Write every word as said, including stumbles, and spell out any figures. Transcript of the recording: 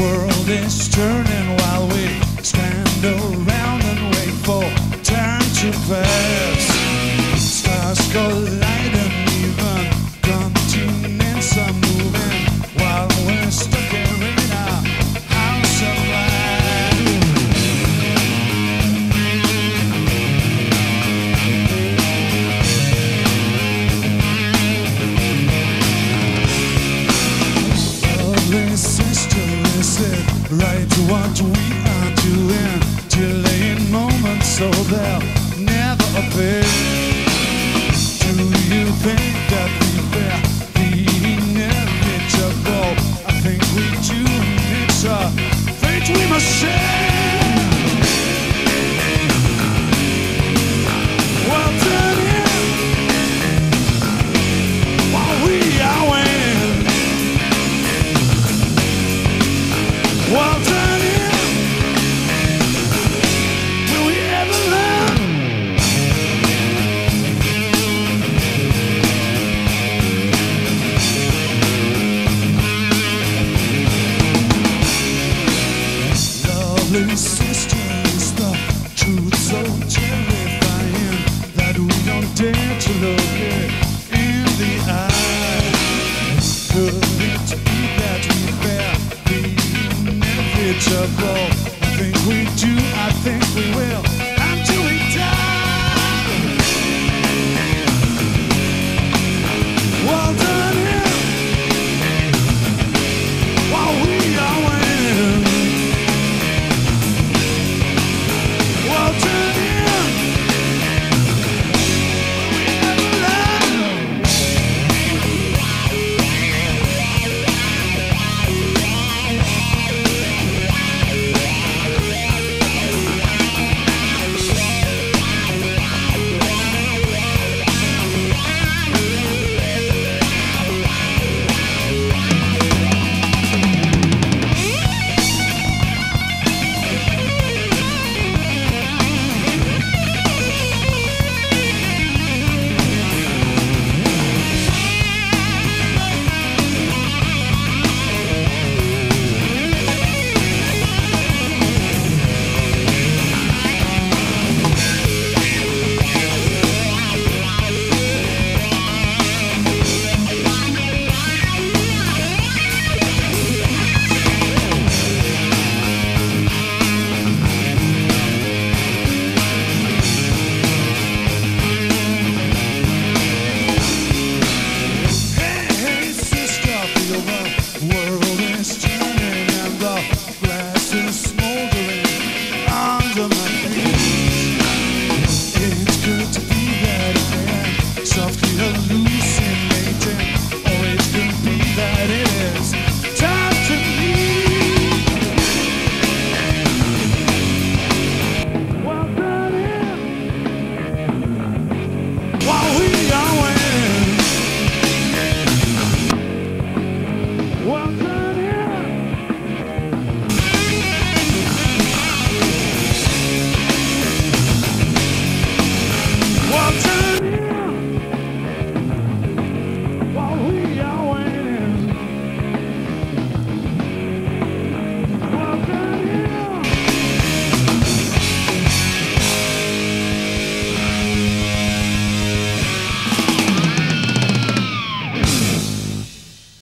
world is turning while we stand around and wait for time to pass. Stars collide and even continents are moving while we're stuck here in our house of light. Lovely sister, is it right what we are doing? Delaying moments so they'll never appear. Do you think that we fear the inevitable? I think we do, and it's a fate we must share. Well done in while we are waiting. Well done in. Will we ever learn? Lovely sister, is the truth so terrifying that we don't dare to look it in the eye? Could it be that we fear the inevitable? I think we do, I think we will.